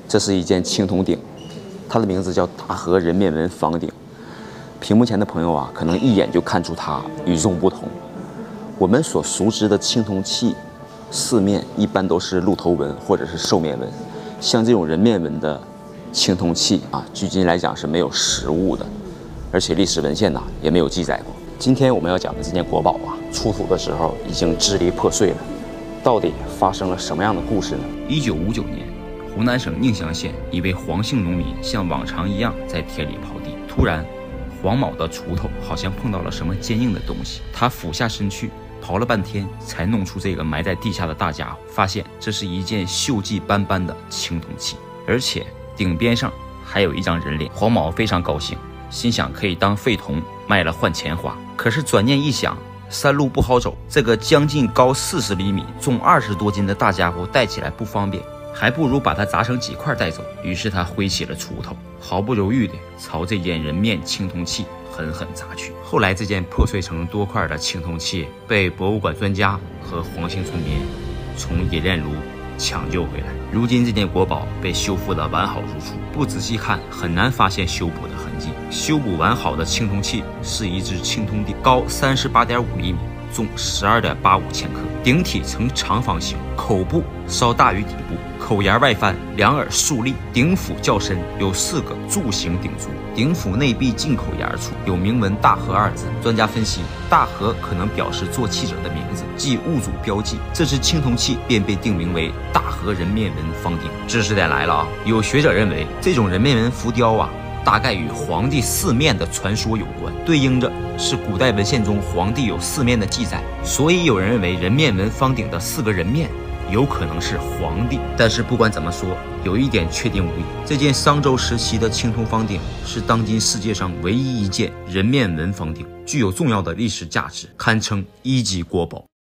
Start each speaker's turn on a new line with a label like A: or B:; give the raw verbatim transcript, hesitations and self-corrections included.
A: 这是一件青铜鼎，它的名字叫大和人面纹方鼎。屏幕前的朋友啊，可能一眼就看出它与众不同。我们所熟知的青铜器，四面一般都是鹿头纹或者是兽面纹，像这种人面纹的青铜器啊，距今来讲是没有实物的，而且历史文献呐、啊、也没有记载过。今天我们要讲的这件国宝啊，出土的时候已经支离破碎了，到底发生了什么样的故事呢？
B: 一九五九年，湖南省宁乡县一位黄姓农民像往常一样在田里刨地，突然，黄某的锄头好像碰到了什么坚硬的东西，他俯下身去刨了半天，才弄出这个埋在地下的大家伙，发现这是一件锈迹斑斑的青铜器，而且顶边上还有一张人脸。黄某非常高兴，心想可以当废铜卖了换钱花。可是转念一想，山路不好走，这个将近高四十厘米、重二十多斤的大家伙带起来不方便，还不如把它砸成几块带走。于是他挥起了锄头，毫不犹豫地朝这件人面青铜器狠狠砸去。后来这件破碎成多块的青铜器被博物馆专家和黄姓村民从冶炼炉抢救回来。如今这件国宝被修复得完好如初，不仔细看很难发现修补的痕迹。修补完好的青铜器是一只青铜鼎，高三十八点五厘米，重十二点八五千克，鼎体呈长方形，口部稍大于底部，口沿外翻，两耳竖立，鼎腹较深，有四个柱形鼎足，鼎腹内壁进口沿处有铭文大和二字。专家分析，大和可能表示做器者的名字，即物主标记，这只青铜器便被定名为大和人面纹方鼎。知识点来了啊！有学者认为，这种人面纹浮雕啊，大概与皇帝四面的传说有关，对应着是古代文献中皇帝有四面的记载，所以有人认为人面纹方鼎的四个人面有可能是皇帝。但是不管怎么说，有一点确定无疑，这件商周时期的青铜方鼎是当今世界上唯一一件人面纹方鼎，具有重要的历史价值，堪称一级国宝。